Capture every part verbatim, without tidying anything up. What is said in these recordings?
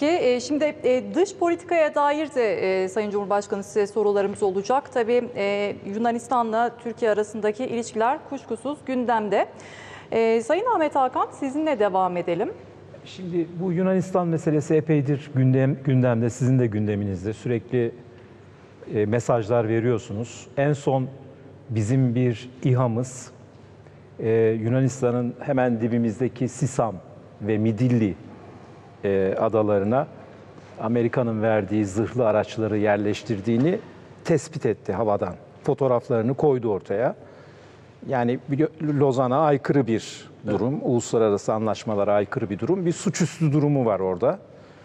Peki e, şimdi e, dış politikaya dair de e, Sayın Cumhurbaşkanı size sorularımız olacak. Tabii e, Yunanistan'la Türkiye arasındaki ilişkiler kuşkusuz gündemde. E, Sayın Ahmet Hakan, sizinle devam edelim. Şimdi bu Yunanistan meselesi epeydir gündem, gündemde, sizin de gündeminizde. Sürekli e, mesajlar veriyorsunuz. En son bizim bir İHA'mız e, Yunanistan'ın hemen dibimizdeki Sisam ve Midilli e, adalarına Amerika'nın verdiği zırhlı araçları yerleştirdiğini tespit etti havadan. Fotoğraflarını koydu ortaya. Yani Lozan'a aykırı bir durum, evet. Uluslararası anlaşmalara aykırı bir durum. Bir suçüstü durumu var orada.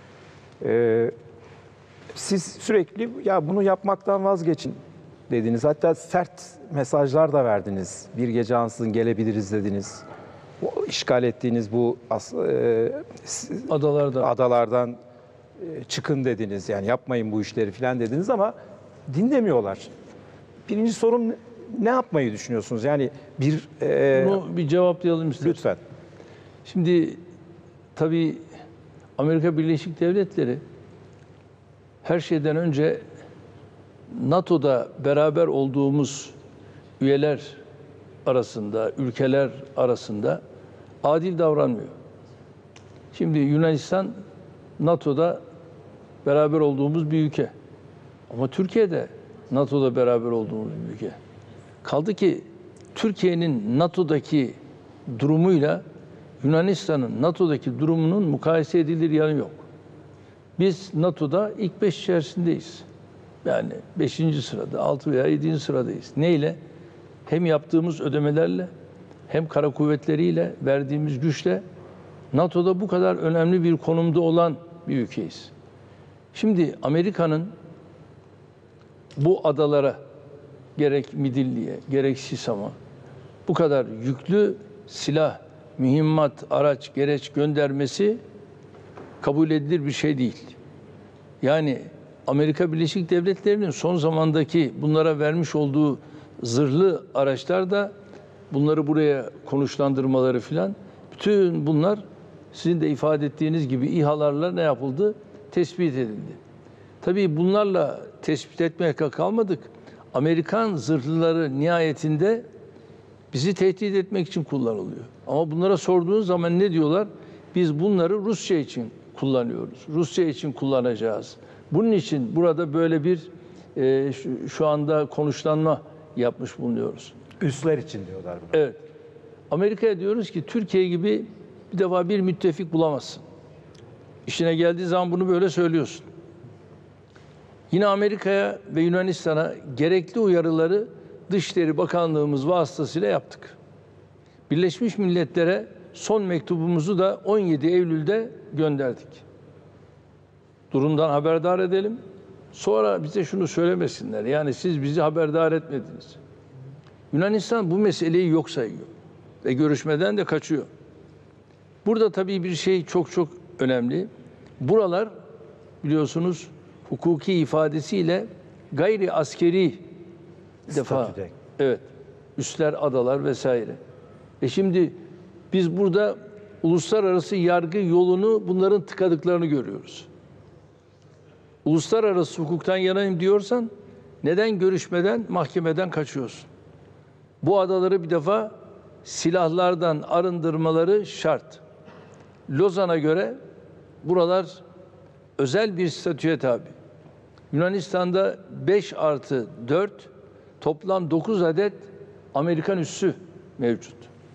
Ee, siz sürekli ya bunu yapmaktan vazgeçin dediniz. Hatta sert mesajlar da verdiniz. Bir gece ansızın gelebiliriz dediniz. O, işgal ettiğiniz bu e, adalardan, adalardan e, çıkın dediniz. Yani yapmayın bu işleri falan dediniz ama dinlemiyorlar. Birinci sorum, ne yapmayı düşünüyorsunuz? Yani bir e, bunu bir cevaplayalım istedim. Lütfen. Şimdi tabii Amerika Birleşik Devletleri her şeyden önce NATO'da beraber olduğumuz üyeler arasında, ülkeler arasında adil davranmıyor. Şimdi Yunanistan NATO'da beraber olduğumuz bir ülke. Ama Türkiye de NATO'da beraber olduğumuz bir ülke. Kaldı ki Türkiye'nin NATO'daki durumuyla Yunanistan'ın NATO'daki durumunun mukayese edilir yanı yok. Biz NATO'da ilk beş içerisindeyiz. Yani beşinci sırada, altı veya yedinci sıradayız. Neyle? Hem yaptığımız ödemelerle, hem kara kuvvetleriyle, verdiğimiz güçle NATO'da bu kadar önemli bir konumda olan bir ülkeyiz. Şimdi Amerika'nın bu adalara, gerek Midilli'ye, gerek Sisam'a bu kadar yüklü silah, mühimmat, araç, gereç göndermesi kabul edilir bir şey değil. Yani Amerika Birleşik Devletleri'nin son zamandaki bunlara vermiş olduğu zırhlı araçlar da bunları buraya konuşlandırmaları filan, bütün bunlar sizin de ifade ettiğiniz gibi İHA'larla ne yapıldı? Tespit edildi. Tabii bunlarla tespit etmeye kalmadık. Amerikan zırhlıları nihayetinde bizi tehdit etmek için kullanılıyor. Ama bunlara sorduğunuz zaman ne diyorlar? Biz bunları Rusya için kullanıyoruz. Rusya için kullanacağız. Bunun için burada böyle bir e, şu, şu anda konuşlanma yapmış bulunuyoruz. Üsler için diyorlar bunu. Evet. Amerika'ya diyoruz ki Türkiye gibi bir defa bir müttefik bulamazsın. İşine geldiği zaman bunu böyle söylüyorsun. Yine Amerika'ya ve Yunanistan'a gerekli uyarıları Dışişleri Bakanlığımız vasıtasıyla yaptık. Birleşmiş Milletler'e son mektubumuzu da on yedi Eylül'de gönderdik. Durumdan haberdar edelim. Sonra bize şunu söylemesinler. Yani siz bizi haberdar etmediniz. Yunanistan bu meseleyi yok sayıyor ve görüşmeden de kaçıyor. Burada tabii bir şey çok çok önemli. Buralar biliyorsunuz hukuki ifadesiyle gayri askeri defa. Statüde. Evet. Üsler, adalar vesaire. E şimdi biz burada uluslararası yargı yolunu bunların tıkadıklarını görüyoruz. Uluslararası hukuktan yanayım diyorsan neden görüşmeden, mahkemeden kaçıyorsun? Bu adaları bir defa silahlardan arındırmaları şart. Lozan'a göre buralar özel bir statüye tabi. Yunanistan'da beş artı dört toplam dokuz adet Amerikan üssü mevcut.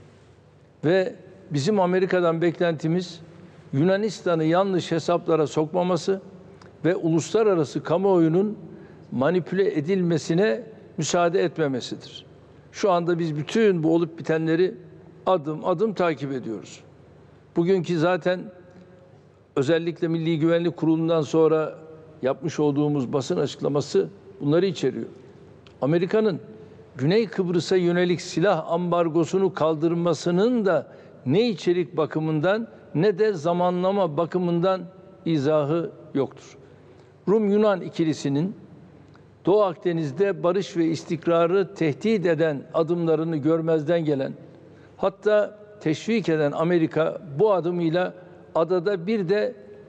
Ve bizim Amerika'dan beklentimiz Yunanistan'ı yanlış hesaplara sokmaması ve uluslararası kamuoyunun manipüle edilmesine müsaade etmemesidir. Şu anda biz bütün bu olup bitenleri adım adım takip ediyoruz. Bugünkü zaten özellikle Milli Güvenlik Kurulu'ndan sonra yapmış olduğumuz basın açıklaması bunları içeriyor. Amerika'nın Güney Kıbrıs'a yönelik silah ambargosunu kaldırmasının da ne içerik bakımından ne de zamanlama bakımından izahı yoktur. Rum-Yunan ikilisinin Doğu Akdeniz'de barış ve istikrarı tehdit eden adımlarını görmezden gelen, hatta teşvik eden Amerika bu adımıyla adada bir de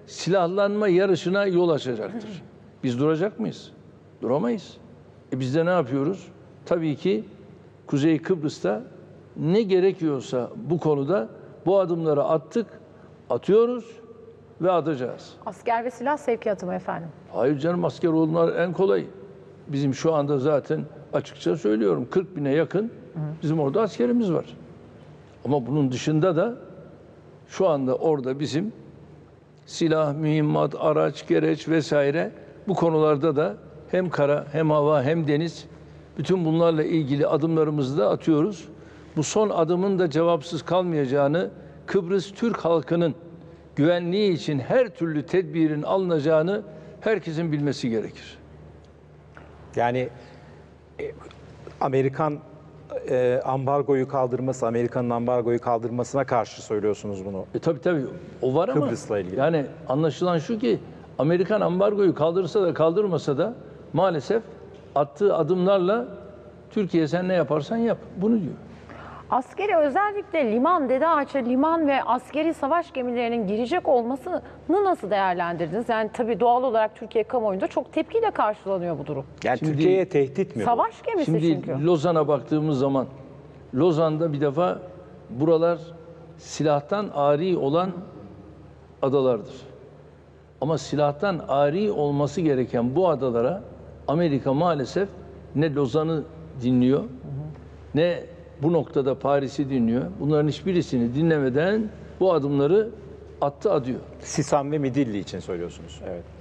silahlanma yarışına yol açacaktır. Biz duracak mıyız? Duramayız. E biz de ne yapıyoruz? Tabii ki Kuzey Kıbrıs'ta ne gerekiyorsa bu konuda bu adımları attık, atıyoruz ve atacağız. Asker ve silah sevkiyatı mı efendim? Hayır canım, asker olmalar en kolay. Bizim şu anda zaten açıkça söylüyorum kırk bine yakın bizim orada askerimiz var. Ama bunun dışında da şu anda orada bizim silah, mühimmat, araç, gereç vesaire bu konularda da hem kara hem hava hem deniz bütün bunlarla ilgili adımlarımızı da atıyoruz. Bu son adımın da cevapsız kalmayacağını, Kıbrıs Türk halkının güvenliği için her türlü tedbirin alınacağını herkesin bilmesi gerekir. Yani e, Amerikan e, ambargoyu kaldırması, Amerika'nın ambargoyu kaldırmasına karşı söylüyorsunuz bunu. E tabii tabii o var ama Kıbrıs'la ilgili. yani anlaşılan şu ki Amerikan ambargoyu kaldırsa da kaldırmasa da maalesef attığı adımlarla Türkiye sen ne yaparsan yap bunu diyor. Askeri özellikle liman, Dede Ağaç'a liman ve askeri savaş gemilerinin girecek olmasını nasıl değerlendirdiniz? Yani tabii doğal olarak Türkiye kamuoyunda çok tepkiyle karşılanıyor bu durum. Yani Şimdi- Türkiye'ye tehdit mi bu? Savaş gemisi Şimdi çünkü. Lozan'a baktığımız zaman Lozan'da bir defa buralar silahtan ari olan adalardır. Ama silahtan ari olması gereken bu adalara Amerika maalesef ne Lozan'ı dinliyor, ne bu noktada Paris'i dinliyor. Bunların hiçbirisini dinlemeden bu adımları attı adıyor. Sisam ve Midilli için söylüyorsunuz. Evet.